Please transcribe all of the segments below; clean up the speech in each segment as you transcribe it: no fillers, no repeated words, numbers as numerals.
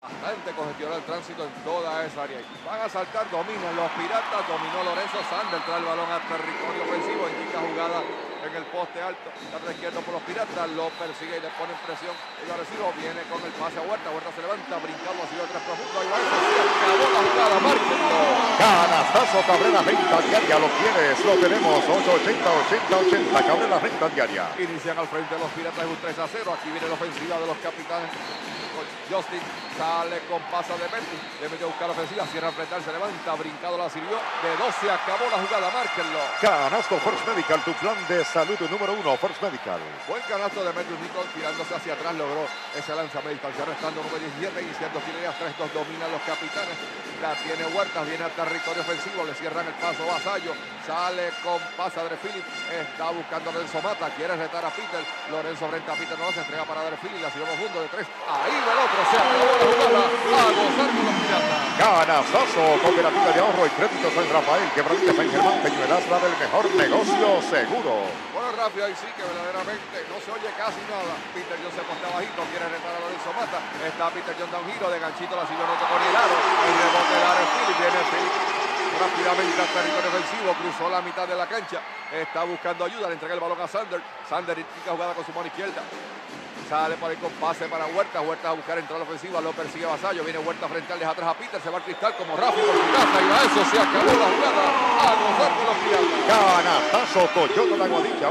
Bastante congestionado el tránsito en toda esa área. Van a saltar, dominan los Piratas, dominó Lorenzo Sander, trae el balón a territorio ofensivo, indica jugada en el poste alto, lateral izquierdo por los Piratas, lo persigue y le pone presión. El agresivo viene con el pase a Huerta, Huerta se levanta, brincando, ha sido tres profundo, ahí va eso, se acabó la jugada, márquenlo. Canastazo Cabrera, renta diaria, lo quieres, lo tenemos, 880-80-80, Cabrera, renta diaria. Inician al frente de los Piratas un 3-0, aquí viene la ofensiva de los capitanes. Justin sale con pasa de Demetri, debe de buscar la ofensiva, cierra al frente, se levanta, brincado la sirvió, de 2 se acabó la jugada, márquenlo. Canasto First Medical, tu plan de salud número 1, First Medical. Buen canasto de Demetri Nicol, tirándose hacia atrás, logró ese lanzamiento, distancia restando número 17, iniciando tiras 3-2, dominan los capitanes, la tiene Huertas, viene al territorio ofensivo, le cierran el paso Vasallo, sale con pasa de Philip, está buscando a Lorenzo Mata, quiere retar a Peter, Lorenzo frente a Peter, no se entrega para de Philip, la sirve profundo de 3, ahí va el otro, se acabó la jugada, a gozar con los Piratas. Canastazo, Cooperativa de Ahorro y Crédito San Rafael, Quebradilla San Germán, Peñuelas, la del mejor negocio seguro. Bueno, rápido, ahí sí que verdaderamente no se oye casi nada. Peter John se posta bajito, quiere retar a Lorenzo Mata, está Peter John da un giro de ganchito, la siguió, no tocó ni el aro, el rebote de Aaron Philip, viene Philip rápidamente al territorio ofensivo, cruzó la mitad de la cancha, está buscando ayuda, le entrega el balón a Sander, Sander indica jugada con su mano izquierda, sale por ahí con pase para Huerta, Huerta a buscar entrar a la ofensiva, lo persigue Vasallo, viene Huerta frente al deja atrás a Peter, se va al cristal como Rafi por su casa, y a eso se acabó la jugada, a gozar con los Piratas. Canastazo, Toyota La Guadilla,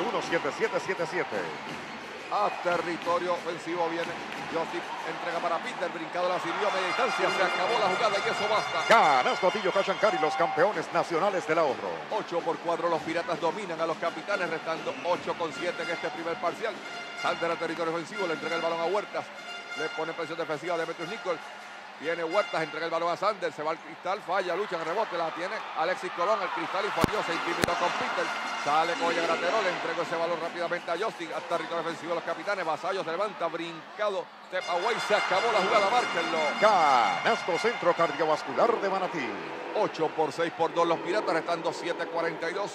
891-7777. A territorio ofensivo viene Justin, entrega para Peter, brincado la sirvió a media distancia, se acabó la jugada y eso basta. Canasto Atillo Cachancari, los campeones nacionales del ahorro. 8-4, los Piratas dominan a los capitanes, restando 8-7 en este primer parcial. Sander a territorio ofensivo, le entrega el balón a Huertas, le pone presión defensiva a Demetrius Nicol. Viene Huertas, entrega el balón a Sander, se va al cristal, falla, lucha en el rebote, la tiene Alexis Colón al cristal y falló, se intimidó con Peter, sale Coya Graterol, le entregó ese balón rápidamente a Justin, al territorio ofensivo de los capitanes, Vasallo se levanta, brincado, step away, se acabó la jugada, márquenlo. Canasto Centro Cardiovascular de Manatí. 8-6-2 los Piratas, restando 7-42.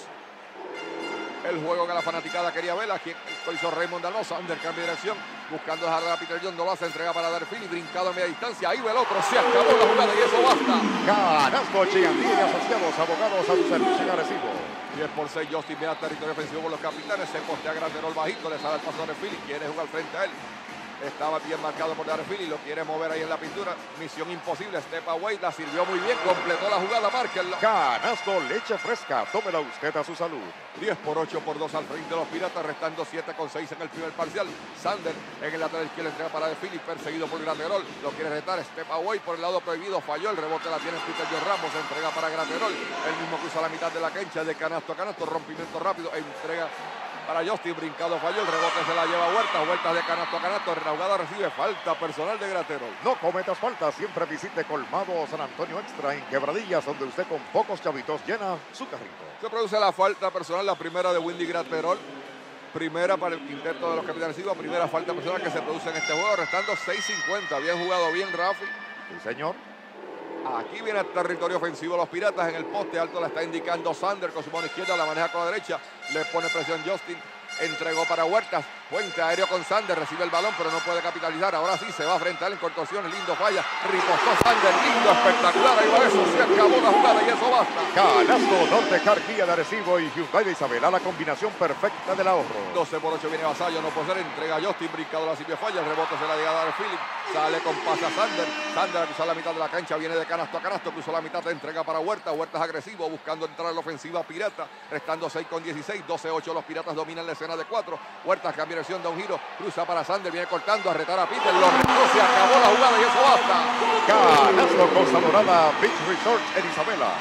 El juego que la fanaticada quería ver, aquí lo hizo Raymond Dalmau, Sander cambia de dirección, buscando dejar a Peter John, no lo hace, entrega para dar Philly, brincado a media distancia, ahí va el otro, se acabó la jugada y eso basta. Canasto Chiandí y Asociados, abogados a su servicio en Arecibo. 10-6, Justin viene al territorio ofensivo por los capitanes, se postea Graterol bajito, le sale el paso de Philly, quiere jugar frente a él. Estaba bien marcado por Darren Philly, lo quiere mover ahí en la pintura. Misión imposible, step away, la sirvió muy bien, completó la jugada, márquenlo. Canasto Leche Fresca, tómela usted a su salud. 10-8-2 al frente de los Piratas, restando 7-6 en el primer parcial. Sander en el lateral izquierdo entrega para de Philly, perseguido por Graterol, lo quiere retar, step away por el lado prohibido, falló, el rebote la tiene Peter John Ramos, entrega para Graterol, el mismo cruza la mitad de la cancha, de canasto a canasto, rompimiento rápido, entrega para Justin, brincado falló, el rebote se la lleva Huerta, Huerta de canasto a canasto, la jugada recibe falta personal de Graterol. No cometas falta, siempre visite Colmado San Antonio Extra en Quebradillas, donde usted con pocos chavitos llena su carrito. Se produce la falta personal, la primera de Windy Graterol, primera para el quinteto de los capitanes, primera falta personal que se produce en este juego, restando 6:50, bien jugado, bien Rafi. Sí, señor. Aquí viene el territorio ofensivo los Piratas, en el poste alto la está indicando Sander con su mano izquierda, la maneja con la derecha, le pone presión Justin, entregó para Huertas, puente aéreo con Sander, recibe el balón pero no puede capitalizar, ahora sí se va frente a él en contorsiones, lindo falla, ripostó Sander, lindo, espectacular, ahí va eso, se acabó la jugada y eso basta. Canasto Norte Car Kia de Arecibo y Hyundai de Isabela, la combinación perfecta del ahorro. 12-8 viene Vasallo, no puede ser, entrega a Justin, brincado la Silvia falla, el rebote se la llega a dar Philip, sale con pase a Sander, Sander cruzó la mitad de la cancha, viene de canasto a canasto, cruzó la mitad, entrega para Huerta, Huerta es agresivo, buscando entrar a la ofensiva Pirata, restando 6-16, 12-8 los Piratas dominan la escena de 4, Huerta cambia dirección, da un giro, cruza para Sander, viene cortando a retar a Peter, lo retó, se acabó la jugada y eso basta. Canasto Costa Dorada Beach Resort en Isabela.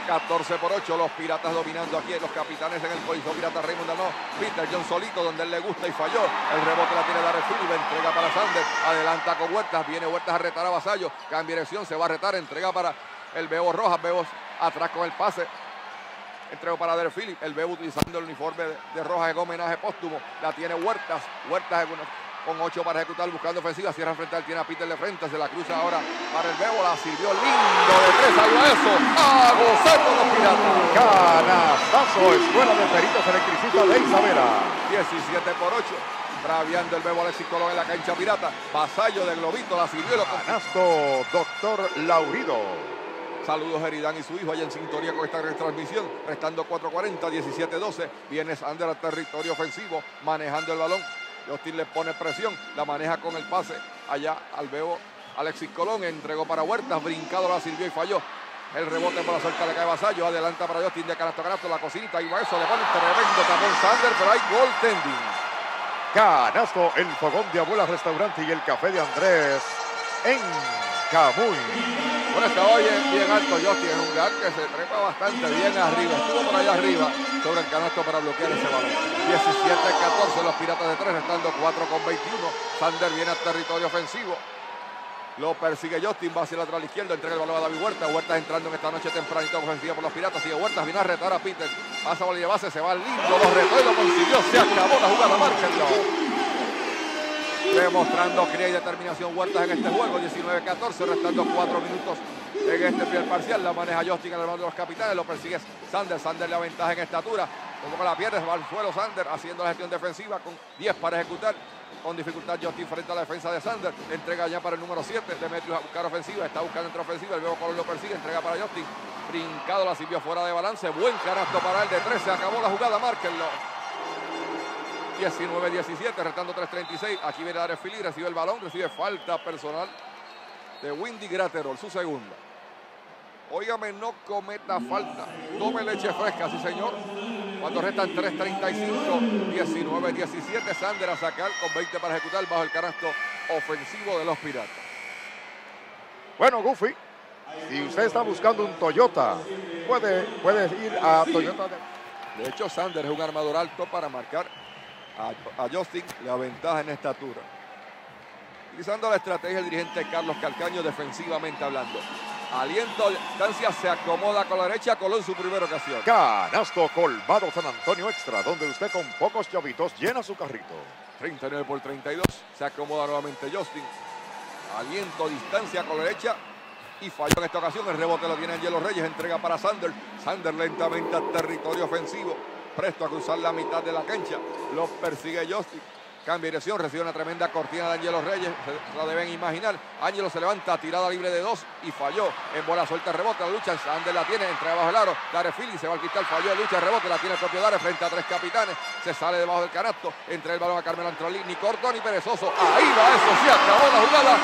14-8, los Piratas dominando aquí, los capitanes en el coliseo Pirata Raymond Dalmau, Peter John solito donde él le gusta y falló, el rebote la tiene Darren Philip, entrega para Sander, adelanta con Huertas, viene Huertas a retar a Vasallo, cambia dirección, se va a retar, entrega para el Bebo Rojas, Bebo atrás con el pase, entrega para Darren Philip, el Bebo utilizando el uniforme de Rojas en homenaje póstumo, la tiene Huertas, Huertas con 8 para ejecutar, buscando ofensiva, cierra frente al tiene a Peter de frente, se la cruza ahora para el Bebo, la sirvió lindo de 3, ahí va eso, a gozar con los Piratas. Canastazo, Escuela de Peritos Electricistas de Isabela. 17-8. braviando el bebo Alexis Colón en la cancha pirata. Vasallo de Globito, la sirvió. Canasto, doctor Laurido. Saludos Eridán y su hijo allá en sintonía con esta retransmisión. Restando 4:40, 17-12. Viene Sander al territorio ofensivo, manejando el balón. Justin le pone presión, la maneja con el pase allá al bebo Alexis Colón. Entregó para Huertas, brincado, la sirvió y falló. El rebote por la suelta le cae Vasallo. Adelanta para Justin de canasto a canasto. La cocinita, ahí va eso, le pone un tremendo tapón Sander, pero hay goaltending. Canasto, el fogón de Abuela Restaurante y el café de Andrés en Camuy. Bueno, está hoy bien alto Justin, es un guard que se trepa bastante bien arriba. Estuvo por allá arriba sobre el canasto para bloquear ese balón. 17-14 los Piratas de 3, restando 4:21. Sander viene al territorio ofensivo. Lo persigue Justin, va hacia el lateral izquierdo, entrega el balón a David Huertas. Huertas entrando en esta noche tempranito ofensiva por los Piratas. Sigue Huertas, viene a retar a Peter. Pasa bola y de base, se va lindo, lo retó y lo consiguió. Se acabó la jugada, márquenlo. Demostrando cría y determinación Huertas en este juego. 19-14, restando 4 minutos en este primer parcial. La maneja Justin en el mando de los capitanes. Lo persigue Sander. Sander le aventaja en estatura. Como que la pierde, va al suelo Sander haciendo la gestión defensiva con 10 para ejecutar. Con dificultad Justin frente a la defensa de Sander. Entrega ya para el número 7. Demetrius a buscar ofensiva. Está buscando entre ofensiva. El Bebo Colón lo persigue. Entrega para Justin. Brincado, la sirvió fuera de balance. Buen canasto para él de 3. Se acabó la jugada. Márquenlo. 19-17, restando 3:36. Aquí viene Dareth Philly, recibe el balón, recibe falta personal de Windy Graterol, su segunda. Óigame, no cometa falta. Tome leche fresca, sí señor. Cuando restan 3:35, 19-17. Sander a sacar con 20 para ejecutar bajo el canasto ofensivo de los Piratas. Bueno, Goofy, si usted está buscando un Toyota, puede ir a Toyota. De hecho, Sander es un armador alto para marcar a Justin, le aventaja en estatura. Utilizando la estrategia del dirigente Carlos Calcaño defensivamente hablando. Aliento, distancia, se acomoda con la derecha, Colón su primera ocasión. Canasto Colmado San Antonio Extra, donde usted con pocos chavitos llena su carrito. 39-32, se acomoda nuevamente Justin. Aliento, distancia con la derecha y falló en esta ocasión. El rebote lo tiene Angelo Reyes, entrega para Sander. Sander lentamente al territorio ofensivo. Presto a cruzar la mitad de la cancha. Lo persigue Justin. Cambia dirección, recibe una tremenda cortina de Angelo Reyes. Se la deben imaginar. Angelo se levanta, tirada libre de 2 y falló. En bola suelta, rebote, la lucha. Sander la tiene, entrega bajo el aro. Dareth Philly se va al cristal, falló, lucha, rebote, la tiene el propio Dareth frente a 3 capitanes. Se sale debajo del canasto. Entrega el balón a Carmelo Antrolí. Ni corto ni perezoso. Ahí va eso, se acabó la jugada.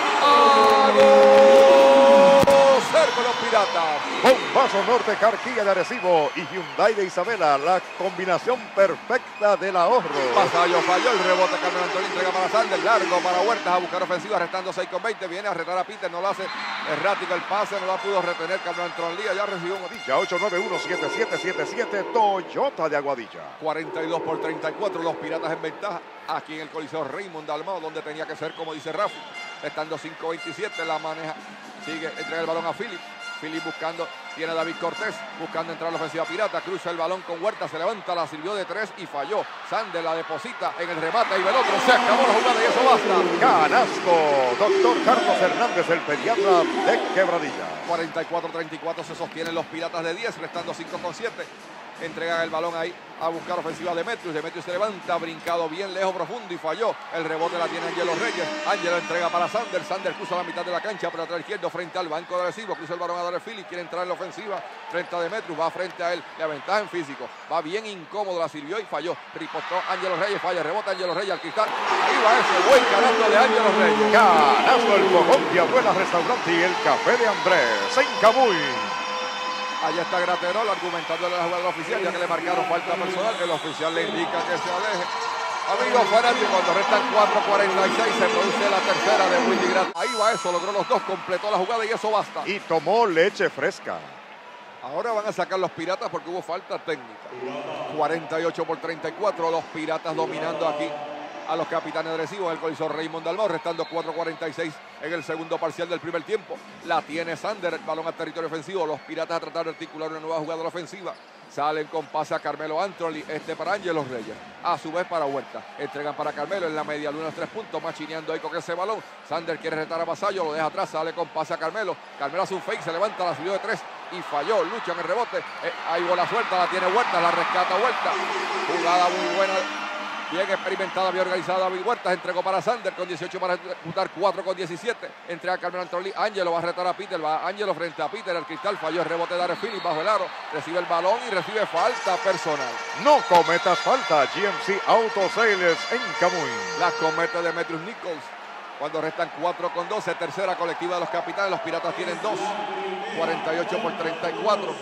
¡A gol! Cerco los Piratas. Bombazo Norte Carquilla de Arecibo y Hyundai de Isabela, la combinación perfecta del ahorro. Vasallo falló, el rebote Carmelo Antrolí entrega para Sander, largo para Huertas a buscar ofensiva, restando 6:20, viene a retar a Peter, no lo hace errático el pase, no la pudo retener Carmelo Antrolí, ya recibió un Aguadilla 891-7777, Toyota de Aguadilla. 42-34, los Piratas en ventaja, aquí en el Coliseo Raymond Dalmau, donde tenía que ser, como dice Rafi, restando 5:27, la maneja, sigue, entrega el balón a Philip. Philip buscando, tiene a David Cortés, buscando entrar a la ofensiva pirata, cruza el balón con Huerta, se levanta, la sirvió de 3 y falló. Sander la deposita en el remate y el otro, se acabó la jugada y eso basta. Canasto, doctor Carlos Hernández, el pediatra de Quebradilla. 44-34 se sostienen los Piratas de 10, restando 5:7. Entrega el balón ahí a buscar ofensiva de Demetrius. Demetrius se levanta, brincado bien lejos, profundo y falló. El rebote la tiene Angelo Reyes. Angelo entrega para Sander. Sander cruza la mitad de la cancha por atrás izquierdo frente al banco de Arecibo. Cruza el balón a Dareth Philly. Quiere entrar en la ofensiva frente a Demetrius. Va frente a él. Le aventaja en físico. Va bien incómodo. La sirvió y falló. Ripostó Angelo Reyes. Falla. Rebota Angelo Reyes al cristal. Ahí va ese buen canasto de Angelo Reyes. Canasto, el fogón de Abuela Restaurante y el café de Andrés en Camuy. Allá está Graterol argumentándole la jugada oficial, ya que le marcaron falta personal. El oficial le indica que se aleje. Amigos fanáticos, cuando restan 4:46 se produce la tercera de Windy Graterol. Ahí va eso, logró los dos, completó la jugada y eso basta. Y tomó leche fresca. Ahora van a sacar los Piratas porque hubo falta técnica. 48-34, los Piratas dominando aquí a los capitanes agresivos en el Coliseo Raymond Dalmau, restando 4:46 en el segundo parcial del primer tiempo. La tiene Sander, el balón al territorio ofensivo. Los Piratas a tratar de articular una nueva jugada a la ofensiva. Salen con pase a Carmelo Anthony, para Angelo Reyes. A su vez para Huerta. Entregan para Carmelo en la media luna los 3 puntos, machineando ahí con ese balón. Sander quiere retar a Vasallo, lo deja atrás, sale con pase a Carmelo. Carmelo hace un fake, se levanta, la subió de 3 y falló. Lucha en el rebote. Hay bola suelta, la tiene Huerta, la rescata Huerta. Jugada muy buena Bien experimentada, bien organizada David Huertas. Entregó para Sander con 18 para ejecutar, 4 con 17. Entrega a Carmelo Anthony. Ángelo va a retar a Peter. Va Ángelo frente a Peter. El cristal falló el rebote de Arefili bajo el aro. Recibe el balón y recibe falta personal. No cometas falta. GMC Auto Sales en Camuy. La comete Demetrius Nichols. Cuando restan 4 con 12. Tercera colectiva de los capitanes. Los Piratas tienen 2. 48 por 34.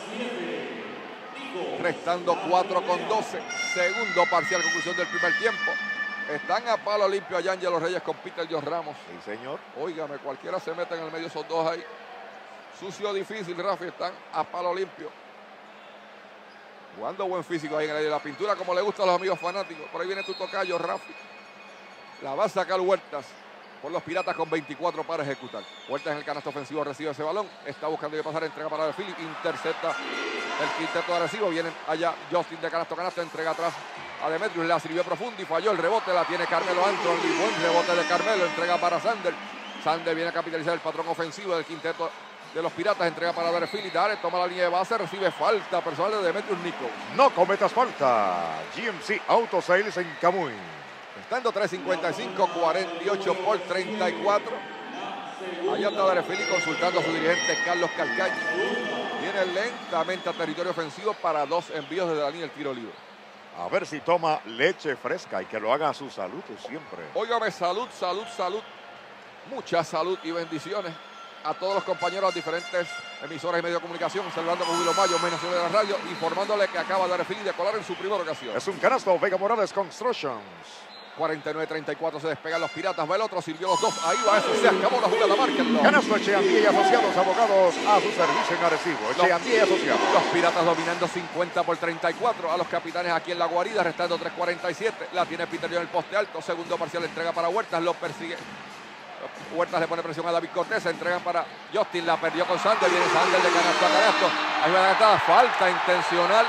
Restando 4 con 12. Segundo parcial, conclusión del primer tiempo. Están a palo limpio allá Ángelo Reyes con Peter John Ramos. Sí, señor. Óigame, cualquiera se mete en el medio esos dos ahí. Sucio, difícil, Rafi. Están a palo limpio. Jugando buen físico ahí en el área de la pintura, como le gusta a los amigos fanáticos. Por ahí viene tu tocayo, Rafi. La va a sacar Huertas por los Piratas con 24 para ejecutar. Huertas en el canasto ofensivo recibe ese balón. Está buscando de pasar, entrega para Philip. Intercepta el quinteto de recibo. Viene allá Justin de canasto, entrega atrás a Demetrius. La sirvió profundo y falló el rebote. La tiene Carmelo Anthony. Buen rebote de Carmelo. Entrega para Sander. Sander viene a capitalizar el patrón ofensivo del quinteto de los Piratas. Entrega para Philip. Dale, toma la línea de base. Recibe falta personal de Demetrius Nichols. No cometas falta. GMC Auto Sales en Camuy. Estando 3.55, 48 por 34. Allá está Darefili consultando a su dirigente Carlos Calcaño. Viene lentamente a territorio ofensivo para 2 envíos desde la línea del tiro libre. A ver si toma leche fresca y que lo haga a su salud siempre. Óigame, salud, salud, salud. Mucha salud y bendiciones a todos los compañeros de diferentes emisoras y medios de comunicación, saludando con Julio Mayo, menos de la radio, informándole que acaba Darefili de colar en su primera ocasión. Es un canasto Vega Morales Constructions. 49-34 se despegan los Piratas. Va el otro, sirvió los dos. Ahí va, eso se acabó la jugada. Márquenlo. Canasto Echeandía y Asociados, abogados a su servicio en Arecibo. Echeandía y Asociados. Los Piratas dominando 50 por 34 a los capitanes aquí en la guarida, restando 3.47. La tiene Peter John en el poste alto. Segundo parcial, entrega para Huertas. Lo persigue. Huertas le pone presión a David Cortés. Se entregan para Justin. La perdió con Sander. Viene Sander de canasto a canasto. Ahí va la cantada. Falta intencional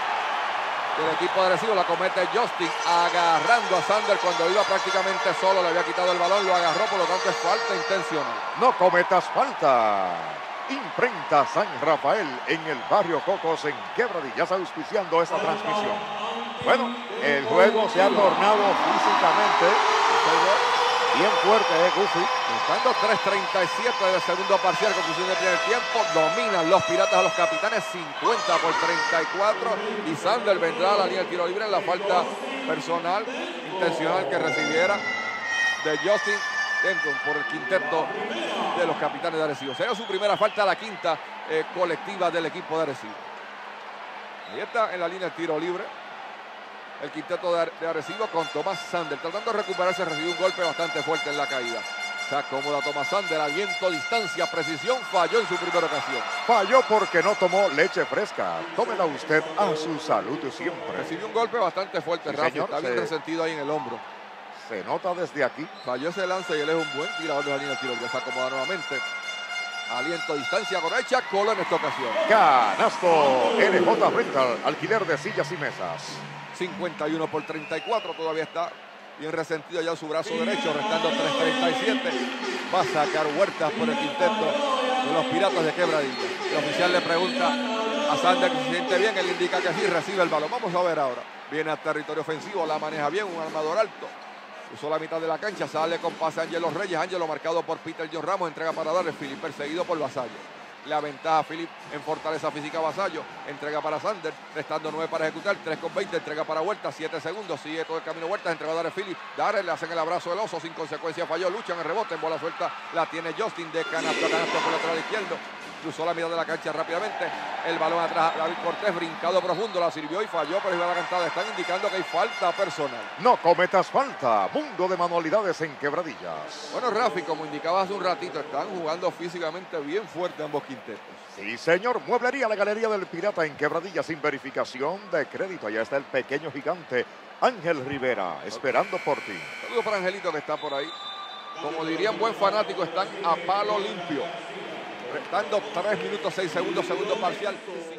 del equipo de Arecibo. La comete Justin agarrando a Sander cuando iba prácticamente solo. Le había quitado el balón, lo agarró, por lo tanto es falta intencional. No cometas falta. Imprenta San Rafael en el barrio Cocos en Quebradillas, auspiciando esta transmisión. Bueno, el juego se ha tornado físicamente bien fuerte, Goofy. Estando 3.37 del segundo parcial, conclusión del primer tiempo, dominan los Piratas a los capitanes 50 por 34 y Sander vendrá a la línea del tiro libre en la falta personal intencional que recibiera de Justin Denton por el quinteto de los capitanes de Arecibo. Será su primera falta, la quinta colectiva del equipo de Arecibo. Ahí está en la línea del tiro libre el quinteto de Arecibo con Tomás Sander. Tratando de recuperarse, recibió un golpe bastante fuerte en la caída. Se acomoda Tomás Sander, aliento, distancia, precisión. Falló en su primera ocasión. Falló porque no tomó leche fresca. Tómela usted a su salud siempre. Recibió un golpe bastante fuerte, sí, Rafa. Señor, está bien resentido ahí en el hombro. Se nota desde aquí. Falló ese lance y él es un buen tirador de la línea de tiro. Ya se acomoda nuevamente. Aliento, distancia, derecha, cola en esta ocasión. Canasto LJ Rental, alquiler de sillas y mesas. 51 por 34, todavía está bien resentido ya en su brazo derecho, restando 3.37. Va a sacar Huertas por el quinteto de los Piratas de Quebradilla. El oficial le pregunta a Sander que se siente bien, él indica que sí, recibe el balón. Vamos a ver ahora. Viene al territorio ofensivo, la maneja bien, un armador alto. Usó la mitad de la cancha, sale con pase a Ángelo Reyes. Ángelo marcado por Peter John Ramos, entrega para darle Philip, perseguido por Vasallo. La ventaja Philip en fortaleza física Vasallo. Entrega para Sander, restando 9 para ejecutar, 3 con 20, entrega para Huertas, 7 segundos, sigue todo el camino Huertas, entrega a Darre Philip. Darre le hacen el abrazo del oso, sin consecuencia falló, luchan el rebote, en bola suelta, la tiene Justin de canasto a canasto por el lateral izquierdo. Cruzó la mitad de la cancha rápidamente. El balón atrás, David Cortés, brincado profundo, la sirvió y falló, pero iba a la cantada. Están indicando que hay falta personal. No cometas falta. Mundo de manualidades en Quebradillas. Bueno, Rafi, como indicaba hace un ratito, están jugando físicamente bien fuerte ambos quintetos. Sí, señor. Mueblería La Galería del Pirata en Quebradillas sin verificación de crédito. Allá está el pequeño gigante Ángel Rivera, esperando por ti. Saludos para Angelito que está por ahí. Como dirían buen fanático, están a palo limpio. Restando 3 minutos 6 segundos, segundo parcial.